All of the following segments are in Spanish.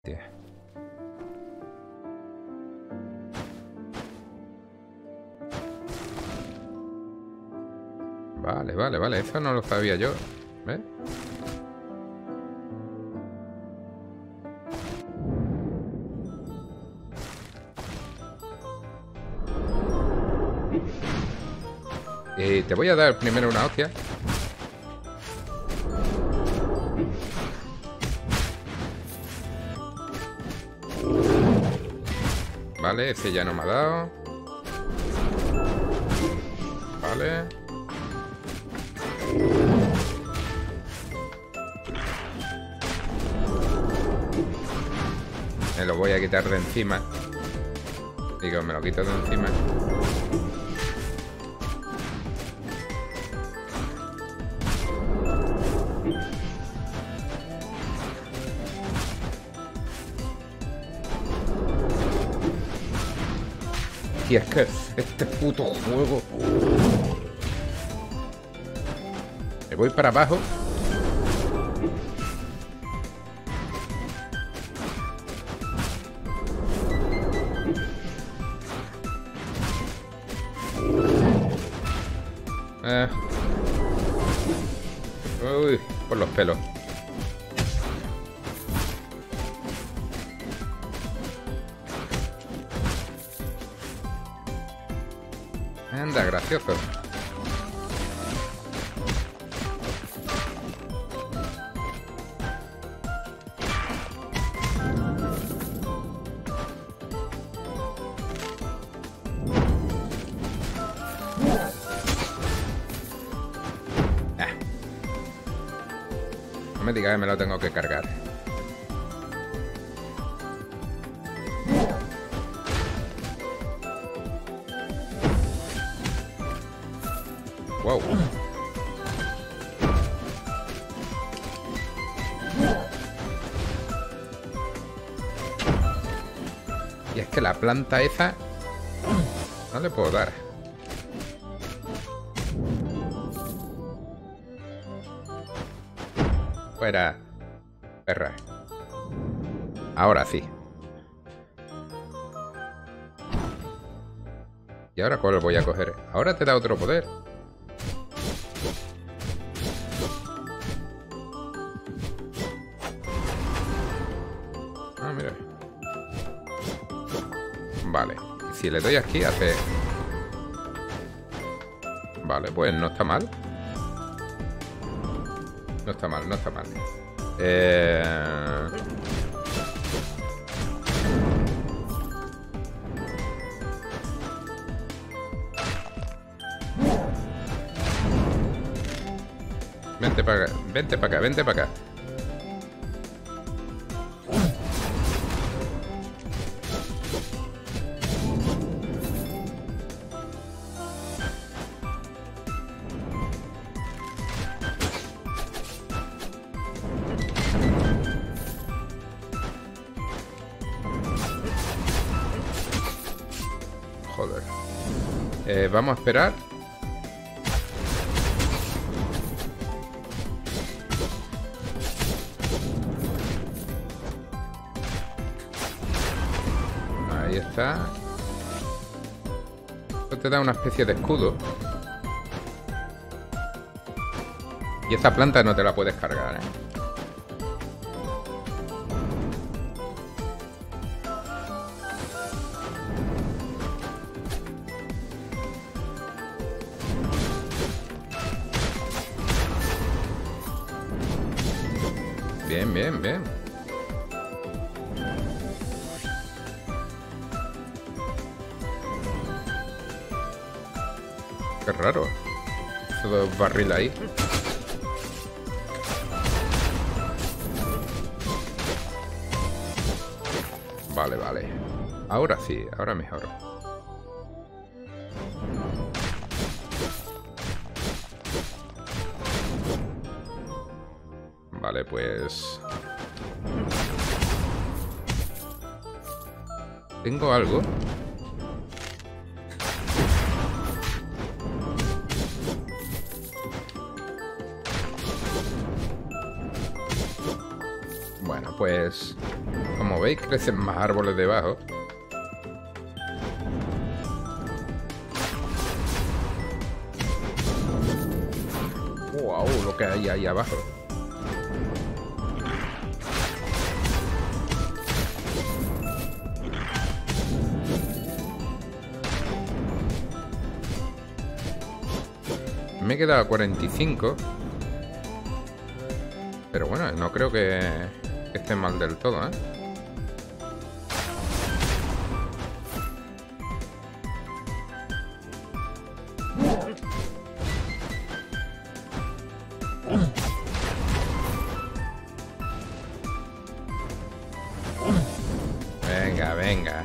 Hostia. Vale, vale, vale. Eso no lo sabía yo. ¿Ves? Te voy a dar primero una hostia. Vale, ese ya no me ha dado. Vale. Me lo voy a quitar de encima. Digo, me lo quito de encima. Y es que este puto juego... Me voy para abajo. Uy, por los pelos. Anda, gracioso. No me digas que me lo tengo que cargar. Wow. Y es que la planta esa no le puedo dar. Fuera, perra. Ahora sí. ¿Y ahora cuál voy a coger? Ahora te da otro poder. Ah, mira. Vale. Y si le doy aquí, hace... Vale, pues no está mal. No está mal, no está mal. Vente para acá, vente para acá, vente para acá. Joder. Vamos a esperar. Ahí está. Esto te da una especie de escudo. Y esta planta no te la puedes cargar, ¿eh? Bien, bien, bien. Qué raro. Todo barril ahí. Vale, vale. Ahora sí, ahora mejor. Vale, pues... ¿Tengo algo? Bueno, pues... Como veis, crecen más árboles debajo. Wow, lo que hay ahí abajo. Me he quedado a 45. Pero bueno, no creo que esté mal del todo, ¿eh? Venga, venga.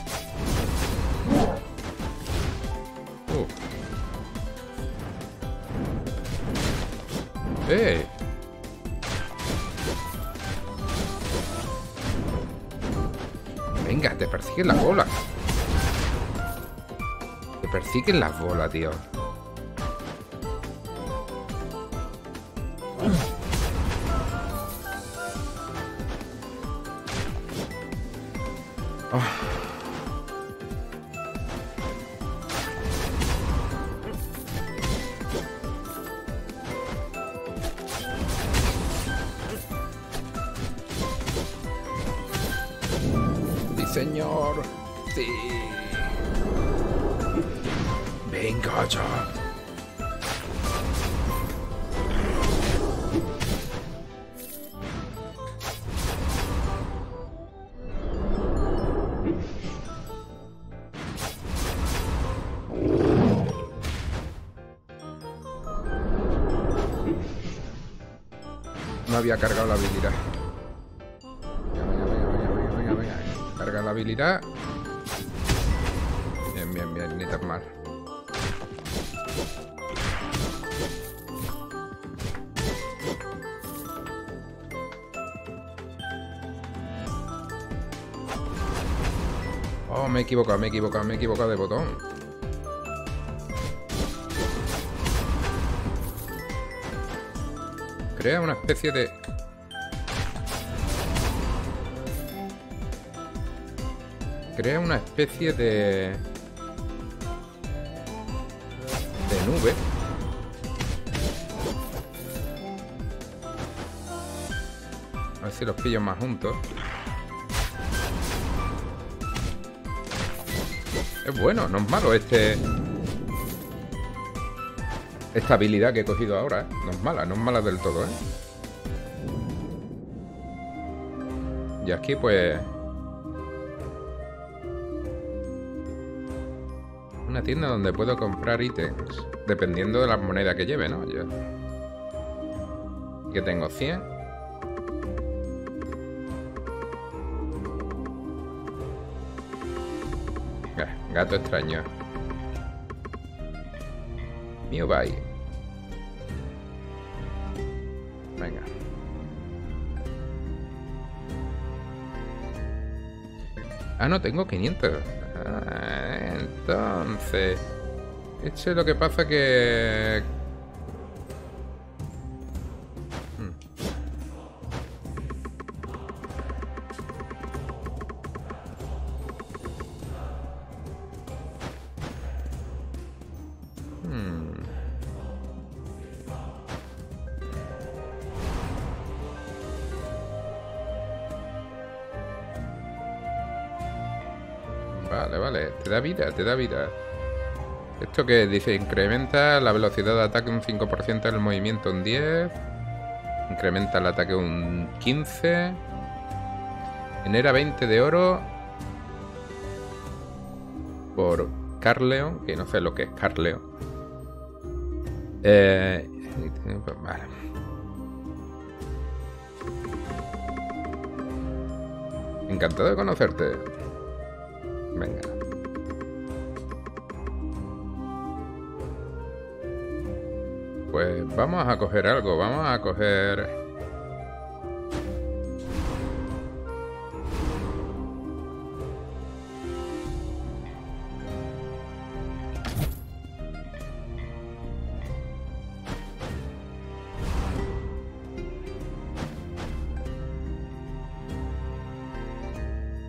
¡Eh! Venga, te persiguen las bolas. Te persiguen las bolas, tío. Oh. Sí, señor. Sí. Venga ya. No había cargado la habilidad. Venga. Carga la habilidad. Bien, ni tan mal. Oh, me he equivocado de botón. Crea una especie de... Crea una especie de nube. A ver si los pillo más juntos. Es bueno, no es malo esta habilidad que he cogido ahora, ¿eh? No es mala del todo, ¿eh? Y aquí pues... una tienda donde puedo comprar ítems, dependiendo de las monedas que lleve, ¿no? Yo... que tengo 100. Gato extraño. Mío, bye. Venga. Ah, no, tengo 500. Entonces... esto es lo que pasa que... Vale. Te da vida. ¿Esto qué dice? Incrementa la velocidad de ataque un 5%, el movimiento un 10%. Incrementa el ataque un 15%. Genera 20 de oro. Por Carleon, que no sé lo que es Carleon. Vale. Encantado de conocerte. Venga. Pues vamos a coger algo. Vamos a coger...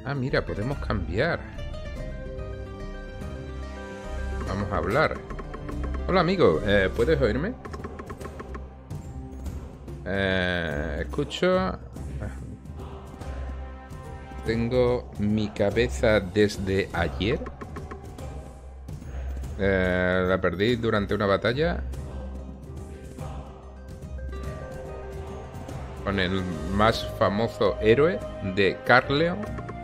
Ah, mira, podemos cambiar. Vamos a hablar. Hola, amigo. ¿Puedes oírme? Escucho. Tengo mi cabeza desde ayer. La perdí durante una batalla con el más famoso héroe de Carleon.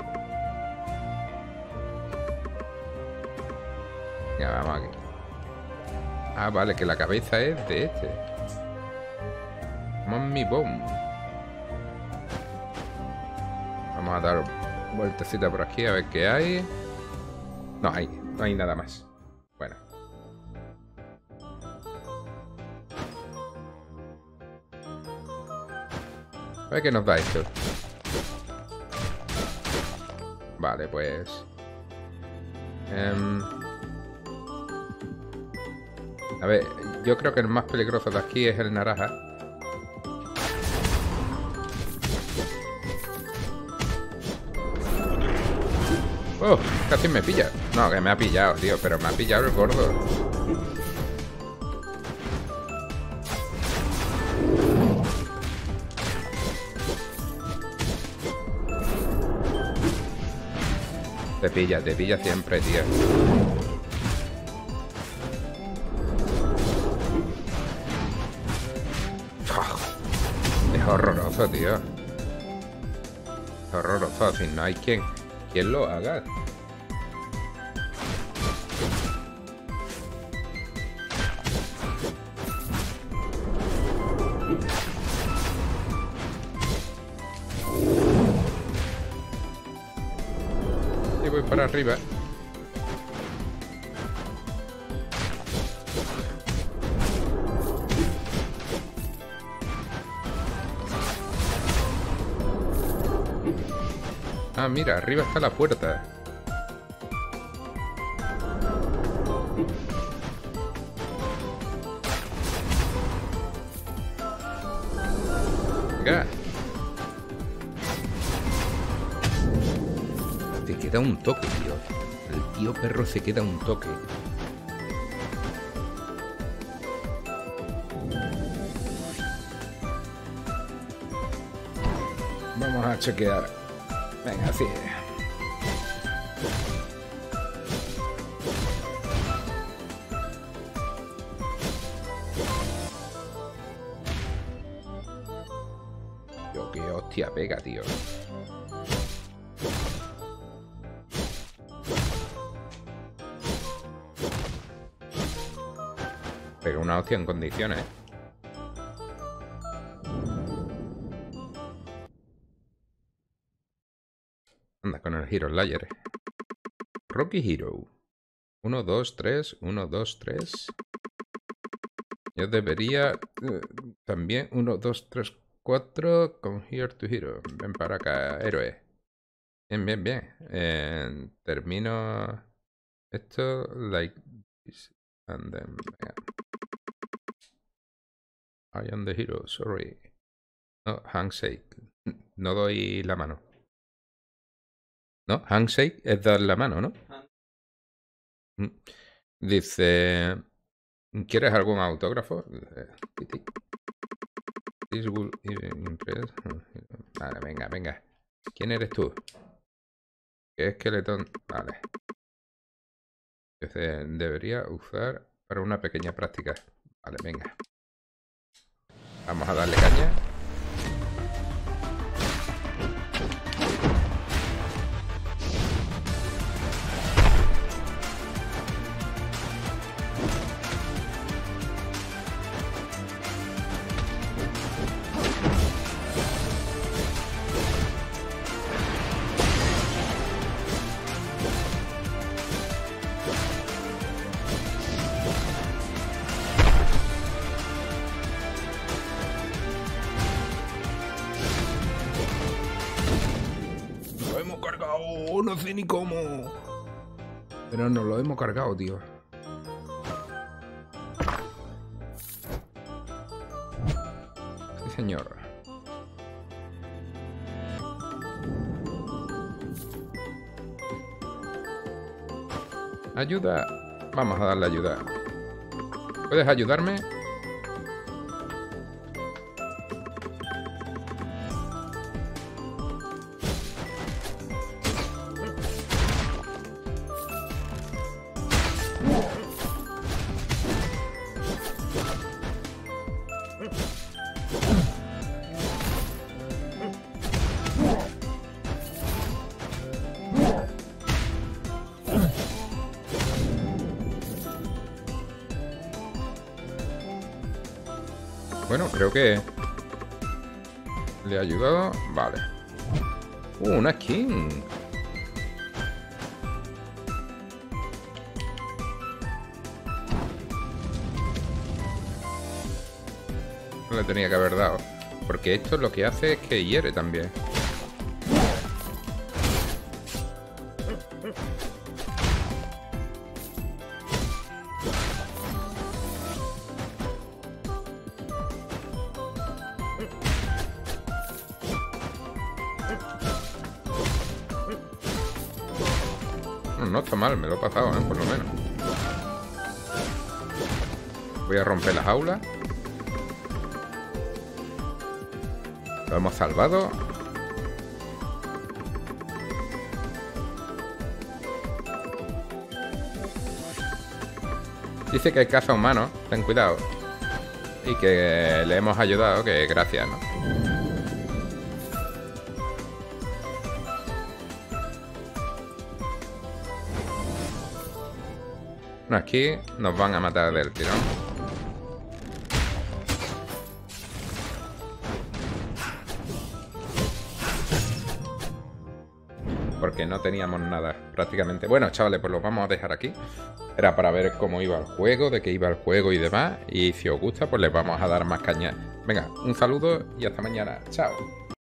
Ya, vamos aquí. Ah, vale, que la cabeza es de este. Mommy Bomb. Vamos a dar vueltecita por aquí a ver qué hay. No hay nada más. Bueno. A ver qué nos da esto. Vale, pues... a ver, yo creo que el más peligroso de aquí es el naranja. ¡Oh! Casi me pilla. No, que me ha pillado, tío. Pero me ha pillado el gordo. Te pilla siempre, tío. Es horroroso, tío. Es horroroso. Si no hay quien lo haga. Y voy para arriba. Ah, mira, arriba está la puerta. Venga. Te queda un toque, tío. El tío perro se queda un toque. Vamos a chequear. Venga, sí. Yo qué hostia pega, tío. Pega una hostia en condiciones. Anda con el Hero Slayer. Rocky Hero. 1, 2, 3. 1, 2, 3. Yo debería... también 1, 2, 3, 4. Con Here to Hero. Ven para acá, héroe. Bien, bien, bien. Termino... esto like this. And then... I am the hero, sorry. No, handshake. No doy la mano. ¿No? Handshake es dar la mano, ¿no? Dice... ¿quieres algún autógrafo? This will impress. Vale, venga, venga. ¿Quién eres tú? ¿Qué esqueletón? Vale. Dice, debería usar para una pequeña práctica. Vale, venga. Vamos a darle caña. No sé ni cómo. Pero nos lo hemos cargado, tío. Sí, señor. Ayuda. Vamos a darle ayuda. ¿Puedes ayudarme? Bueno, creo que le he ayudado. Vale. Una skin. No le tenía que haber dado. Porque esto lo que hace es que hiere también. No está mal, me lo he pasado, por lo menos. Voy a romper la jaula. Lo hemos salvado. Dice que hay caza humano, ten cuidado. Y que le hemos ayudado, que gracias, ¿no? No, aquí nos van a matar del tirón. Porque no teníamos nada, prácticamente. Bueno, chavales, pues lo vamos a dejar aquí. Era para ver cómo iba el juego, de qué iba el juego y demás. Y si os gusta, pues les vamos a dar más caña. Venga, un saludo y hasta mañana. Chao.